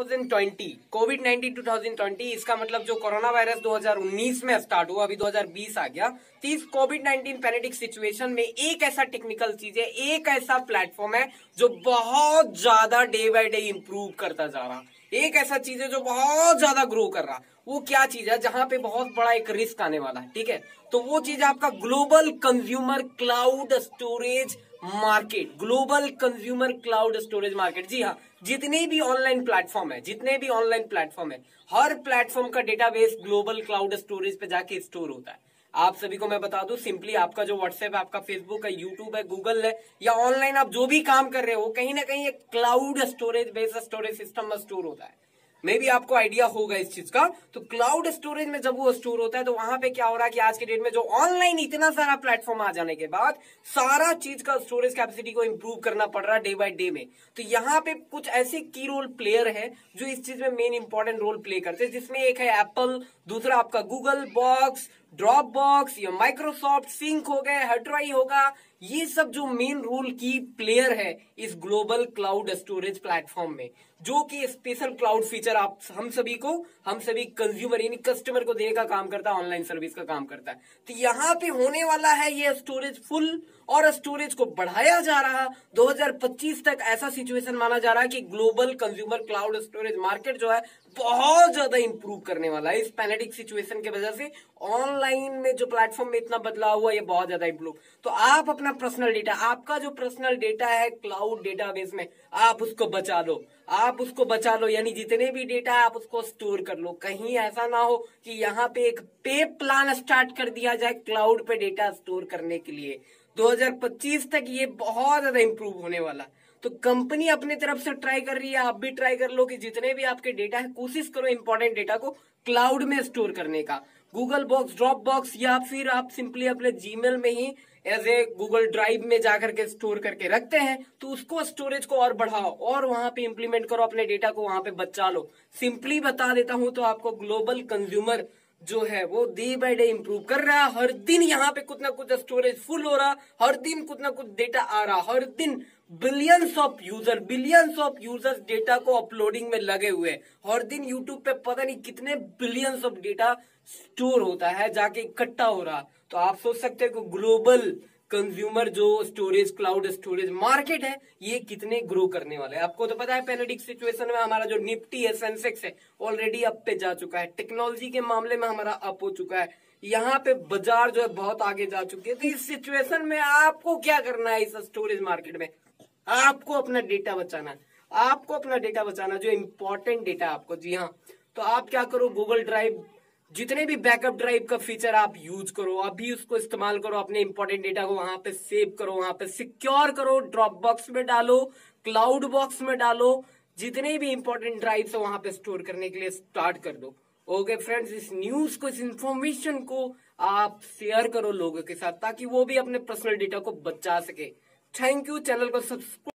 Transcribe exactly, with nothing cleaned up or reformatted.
दो हज़ार बीस कोविड नाइनटीन दो हज़ार बीस, इसका मतलब जो कोरोना वायरस दो हज़ार उन्नीस में स्टार्ट हुआ, अभी दो हज़ार बीस आ गया। तो इस कोविड नाइनटीन पैनेटिक सिचुएशन में एक ऐसा टेक्निकल चीज है, एक ऐसा प्लेटफॉर्म है जो बहुत ज्यादा डे बाय डे इंप्रूव करता जा रहा, एक ऐसा चीज है जो बहुत ज्यादा ग्रो कर रहा। वो क्या चीज है जहां पे बहुत बड़ा एक रिस्क आने वाला है, ठीक है। तो वो चीज है आपका global consumer cloud storage market. Global consumer cloud storage market, जी हाँ, जितने भी ऑनलाइन प्लेटफॉर्म है, जितने भी ऑनलाइन प्लेटफॉर्म है, हर प्लेटफॉर्म का डेटाबेस ग्लोबल क्लाउड स्टोरेज पे जाके स्टोर होता है। आप सभी को मैं बता दूं, सिंपली आपका जो व्हाट्सएप है, आपका फेसबुक है, यूट्यूब है, गूगल है, या ऑनलाइन आप जो भी काम कर रहे हो, कहीं ना कहीं एक cloud storage based storage system में स्टोर होता है। मे भी आपको आइडिया होगा इस चीज का। तो क्लाउड स्टोरेज में जब वो स्टोर होता है तो वहां पे क्या हो रहा है कि आज के डेट में जो ऑनलाइन इतना सारा प्लेटफॉर्म आ जाने के बाद सारा चीज का स्टोरेज कैपेसिटी को इंप्रूव करना पड़ रहा है डे बाय डे में। तो यहाँ पे कुछ ऐसे की रोल प्लेयर है जो इस चीज में मेन इंपॉर्टेंट रोल प्ले करते हैं, जिसमें एक है एप्पल, दूसरा आपका गूगल बॉक्स, ड्रॉप बॉक्स, या माइक्रोसॉफ्ट सिंक हो गए, हटवाई होगा। ये सब जो मेन रोल की प्लेयर है इस ग्लोबल क्लाउड स्टोरेज प्लेटफॉर्म में, जो कि स्पेशल क्लाउड फीचर आप हम सभी को, हम सभी कंज्यूमर यानी कस्टमर को देने का काम करता है, ऑनलाइन सर्विस का काम करता है। तो यहाँ पे होने वाला है ये स्टोरेज फुल, और स्टोरेज को बढ़ाया जा रहा। दो हज़ार पच्चीस तक ऐसा सिचुएशन माना जा रहा है कि global consumer cloud storage market जो है बहुत ज्यादा इंप्रूव करने वाला है। इस पैनेटिक सिचुएशन की वजह से ऑनलाइन में जो प्लेटफॉर्म में इतना बदलाव हुआ, ये बहुत ज्यादा इंप्रूव। तो आप अपना पर्सनल डेटा, आपका जो पर्सनल डेटा है क्लाउड डेटाबेस में, आप उसको बचा लो, आप उसको बचा लो, यानी जितने भी डेटा है आप उसको स्टोर कर लो। कहीं ऐसा ना हो कि यहाँ पे एक पे प्लान स्टार्ट कर दिया जाए क्लाउड पे डेटा स्टोर करने के लिए। दो हज़ार पच्चीस तक ये बहुत ज्यादा इंप्रूव होने वाला। तो कंपनी अपने तरफ से ट्राई कर रही है, आप भी ट्राई कर लो कि जितने भी आपके डेटा है कोशिश करो इंपॉर्टेंट डेटा को क्लाउड में स्टोर करने का। गूगल बॉक्स, ड्रॉप बॉक्स, या फिर आप सिंपली अपने जीमेल में ही एज ए गूगल ड्राइव में जाकर के स्टोर करके रखते हैं, तो उसको स्टोरेज को और बढ़ाओ और वहां पे इंप्लीमेंट करो, अपने डेटा को वहां पे बचा लो। सिंपली बता देता हूं तो आपको ग्लोबल कंज्यूमर जो है वो डे बाय डे इंप्रूव कर रहा है। हर दिन यहाँ पे कुछ ना कुछ स्टोरेज फुल हो रहा, हर दिन कुछ ना कुछ डेटा आ रहा, हर दिन billions of user billions of users data को अपलोडिंग में लगे हुए हैं। हर दिन यूट्यूब पे पता नहीं कितने बिलियंस ऑफ डेटा स्टोर होता है, जाके इकट्ठा हो रहा। तो आप सोच सकते हैं कि ग्लोबल कंज्यूमर जो स्टोरेज क्लाउड स्टोरेज मार्केट है ये कितने ग्रो करने वाले हैं। आपको तो पता है पैनेटिक सिचुएशन में हमारा जो निफ्टी है, सेंसेक्स है, ऑलरेडी अप पे जा चुका है। टेक्नोलॉजी के मामले में हमारा अप हो चुका है, यहाँ पे बाजार जो है बहुत आगे जा चुकी है। तो इस सिचुएशन में आपको क्या करना है, इस स्टोरेज मार्केट में आपको अपना डेटा बचाना है, आपको अपना डेटा बचाना, जो इंपॉर्टेंट डेटा आपको। जी हाँ, तो आप क्या करो, गूगल ड्राइव, जितने भी बैकअप ड्राइव का फीचर आप यूज करो, अभी उसको इस्तेमाल करो, अपने इंपॉर्टेंट डेटा को वहां पे सेव करो, वहां पे सिक्योर करो, ड्रॉप बॉक्स में डालो, क्लाउड बॉक्स में डालो, जितने भी इंपॉर्टेंट ड्राइव है वहां पे स्टोर करने के लिए स्टार्ट कर दो। ओके फ्रेंड्स, इस न्यूज को, इस इंफॉर्मेशन को आप शेयर करो लोगों के साथ, ताकि वो भी अपने पर्सनल डेटा को बचा सके। Thank you. चैनल को सब्सक्राइब